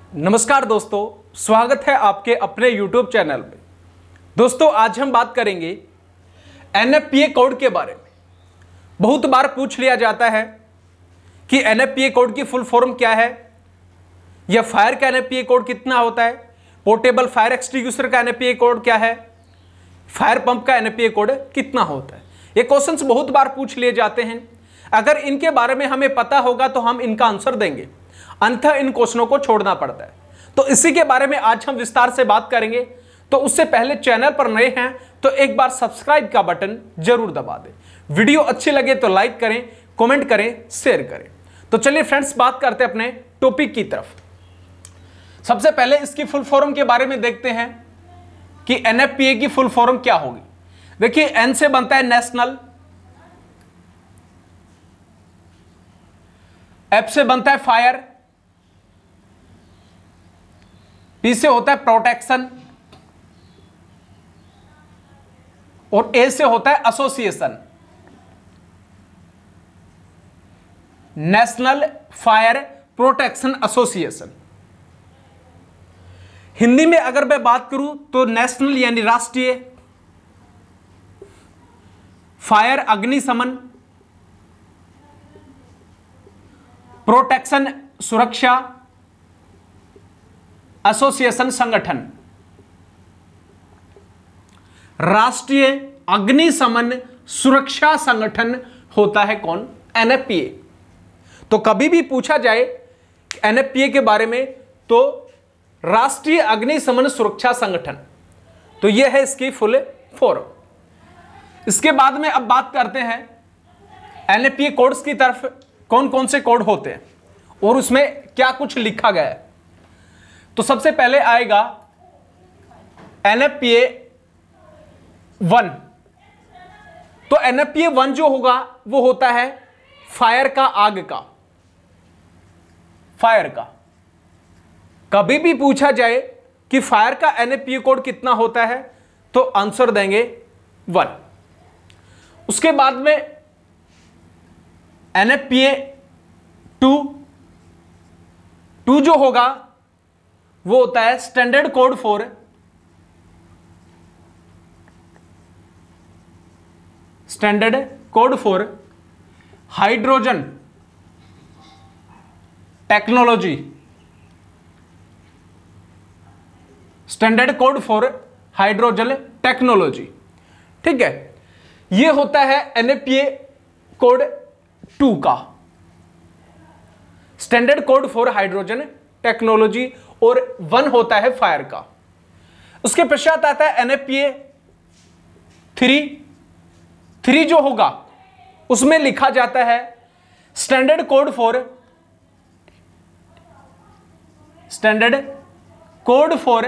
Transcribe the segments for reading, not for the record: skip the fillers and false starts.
नमस्कार दोस्तों, स्वागत है आपके अपने YouTube चैनल में। दोस्तों आज हम बात करेंगे NFPA कोड के बारे में। बहुत बार पूछ लिया जाता है कि NFPA कोड की फुल फॉर्म क्या है, या फायर का NFPA कोड कितना होता है, पोर्टेबल फायर एक्सटिंग्विशर का NFPA कोड क्या है, फायर पंप का NFPA कोड कितना होता है। ये क्वेश्चंस बहुत बार पूछ लिए जाते हैं। अगर इनके बारे में हमें पता होगा तो हम इनका आंसर देंगे, अन्यथा इन क्वेश्चनों को छोड़ना पड़ता है। तो इसी के बारे में आज हम विस्तार से बात करेंगे। तो उससे पहले चैनल पर नए हैं तो एक बार सब्सक्राइब का बटन जरूर दबा दें। वीडियो अच्छी लगे तो लाइक करें, कमेंट करें, शेयर करें। तो चलिए फ्रेंड्स, बात करते हैं अपने टॉपिक की तरफ। सबसे पहले इसकी फुल फॉर्म के बारे में देखते हैं कि NFPA की फुल फॉर्म क्या होगी। देखिए, N से बनता है नेशनल, F से बनता है फायर, P से होता है प्रोटेक्शन और A से होता है association. National fire protection association. Hindi में अगर मैं बात करूं तो नेशनल यानी राष्ट्रीय फायर अग्निशमन प्रोटेक्शन सुरक्षा एसोसिएशन संगठन। राष्ट्रीय अग्निशमन सुरक्षा संगठन होता है कौन? NFPA। तो कभी भी पूछा जाए NFPA के बारे में तो राष्ट्रीय अग्निशमन सुरक्षा संगठन, तो यह है इसकी फुल फॉर्म। इसके बाद में अब बात करते हैं NFPA कोड्स की तरफ। कौन कौन से कोड होते हैं और उसमें क्या कुछ लिखा गया है। तो सबसे पहले आएगा NFPA 1। तो NFPA 1 जो होगा वो होता है फायर का, आग का, फायर का। कभी भी पूछा जाए कि फायर का NFPA कोड कितना होता है तो आंसर देंगे 1। उसके बाद में NFPA 2 जो होगा वो होता है standard code for hydrogen technology. Standard code for hydrogen technology, ठीक है। ये होता है NFPA कोड 2 का, standard code for hydrogen technology, और 1 होता है फायर का। उसके पश्चात आता है NFPA 3 जो होगा उसमें लिखा जाता है standard code for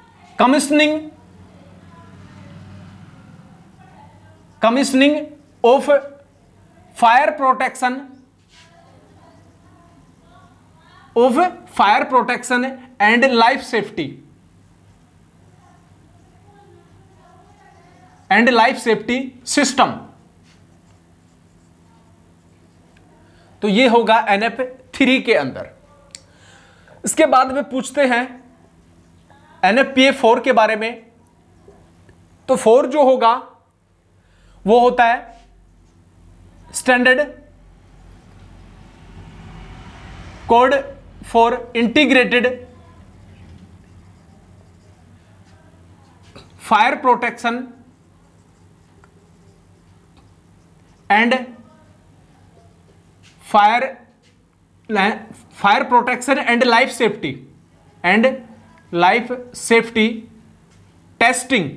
commissioning of fire protection and life safety system. तो ये होगा NF3 के अंदर। इसके बाद में पूछते हैं NFPA 4 के बारे में। तो 4 जो होगा वो होता है standard code for integrated fire protection and fire protection and life safety testing.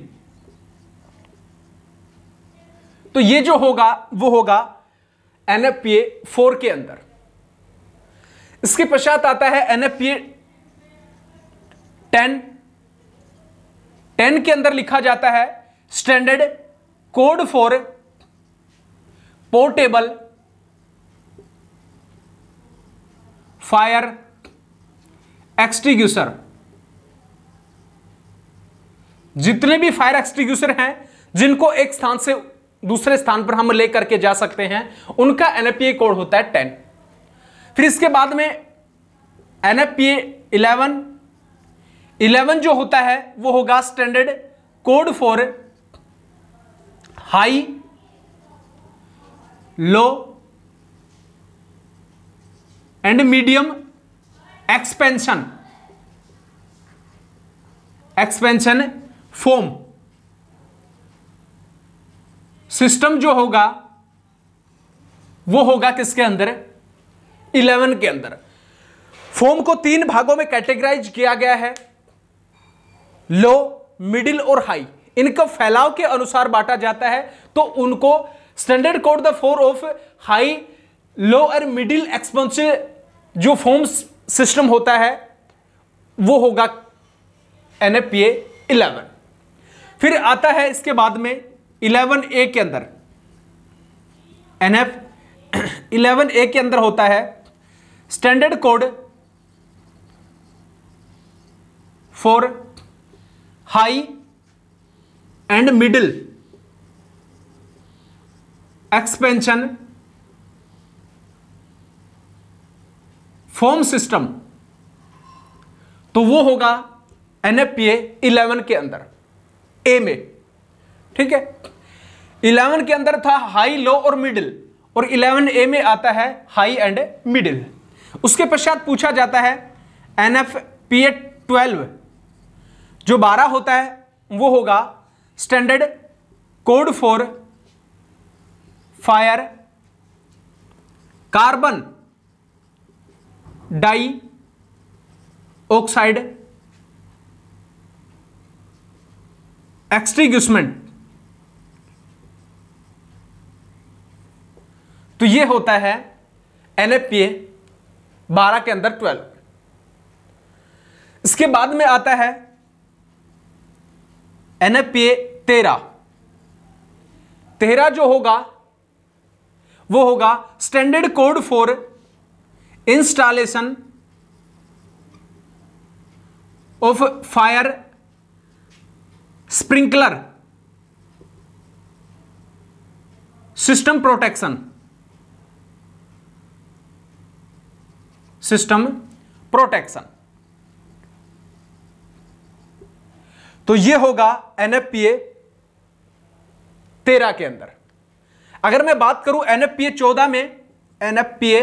तो ये जो होगा वो होगा NFPA 4 के अंदर। इसके पश्चात आता है NFPA 10 के अंदर लिखा जाता है standard code for portable fire extinguisher. जितने भी फायर एक्सटिंग्विशर हैं जिनको एक स्थान से दूसरे स्थान पर हम लेकर के जा सकते हैं, उनका NFPA कोड होता है 10। फिर इसके बाद में NFPA 11 11 जो होता है वो होगा standard code for high, low and medium expansion foam system जो होगा वो होगा किसके अंदर, 11 के अंदर। फोम को 3 भागों में कैटेगराइज किया गया है, लो, मिडिल और हाई। इनका फैलाव के अनुसार बांटा जाता है, तो उनको standard code the for of high, low और मिडिल एक्सपेंसिव जो फोम सिस्टम होता है वो होगा NFPA 11। फिर आता है इसके बाद में 11A के अंदर, NF 11A के अंदर होता है standard code for high and middle expansion foam system, तो वो होगा NFPA 11 के अंदर ए में। ठीक है, 11 के अंदर था हाई, लो और मिडिल, और 11A में आता है हाई एंड मिडिल। उसके पश्चात पूछा जाता है NFPA 12 जो 12 होता है वो होगा standard code for fire, carbon dioxide extinguishment. तो ये होता है NFPA 12 के अंदर 12। इसके बाद में आता है NFPA 13 जो होगा वो होगा standard code for installation of fire sprinkler system protection. तो ये होगा NFPA 13 के अंदर। अगर मैं बात करूं NFPA 14 में, NFPA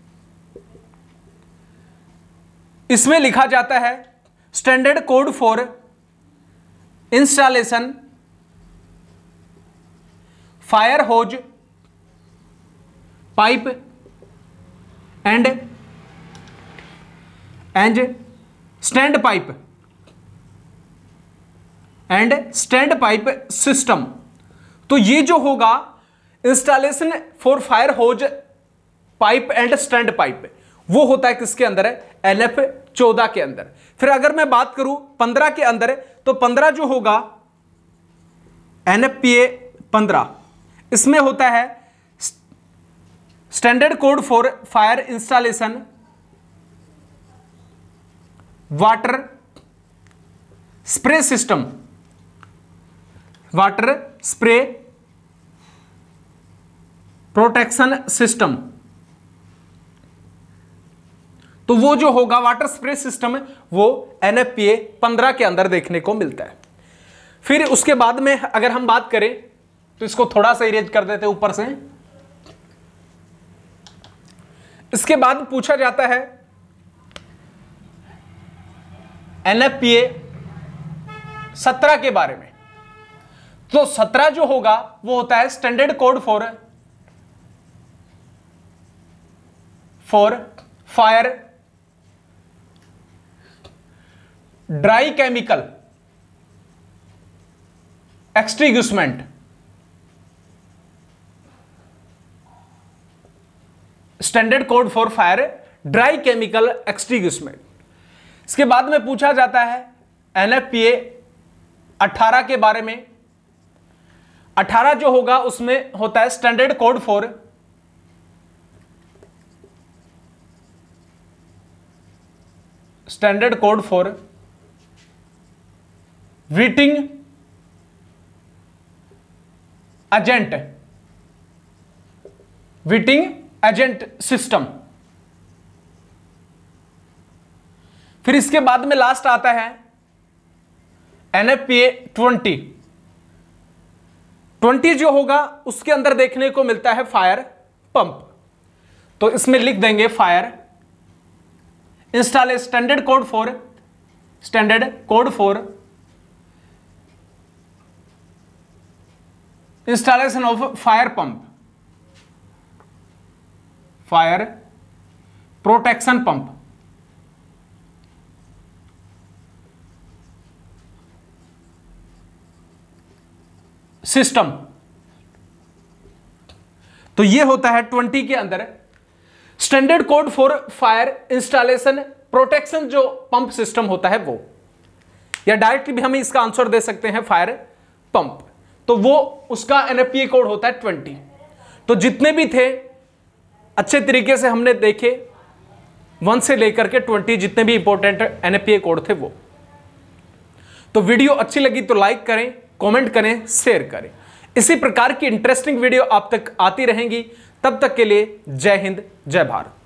इसमें लिखा जाता है standard code for installation fire hose pipe and stand pipe system. तो ये जो होगा installation for fire hose pipe and stand pipe, वो होता है किसके अंदर है, NF 14 के अंदर। फिर अगर मैं बात करूं 15 के अंदर, तो 15 जो होगा NFPA 15, इसमें होता है standard code for fire installation water spray system, water spray protection system. तो वो जो होगा वाटर स्प्रे सिस्टम वो NFPA 15 के अंदर देखने को मिलता है। फिर उसके बाद में अगर हम बात करें तो इसको थोड़ा सा इरेज कर देते हैं ऊपर से। इसके बाद पूछा जाता है NFPA 17 के बारे में। तो 17 जो होगा वो होता है standard code for fire dry chemical extinguishment. Standard code for fire dry chemical extinguishment. इसके बाद में पूछा जाता है NFPA 18 के बारे में। 18 जो होगा उसमें होता है standard code for wetting agent system. फिर इसके बाद में लास्ट आता है NFPA 20 जो होगा उसके अंदर देखने को मिलता है फायर पंप। तो इसमें लिख देंगे fire install standard code for installation of fire pump, fire protection pump. System. तो ये होता है 20 के अंदर standard code for fire installation protection जो पंप सिस्टम होता है वो, या डायरेक्टली भी हम इसका आंसर दे सकते हैं फायर पंप। तो वो उसका NFPA कोड होता है 20। तो जितने भी थे अच्छे तरीके से हमने देखे 1 से लेकर के 20 जितने भी इंपॉर्टेंट NFPA कोड थे वो। तो वीडियो अच्छी लगी तो लाइक करें, कमेंट करें, शेयर करें। इसी प्रकार की इंटरेस्टिंग वीडियो आप तक आती रहेंगी। तब तक के लिए जय हिंद, जय भारत।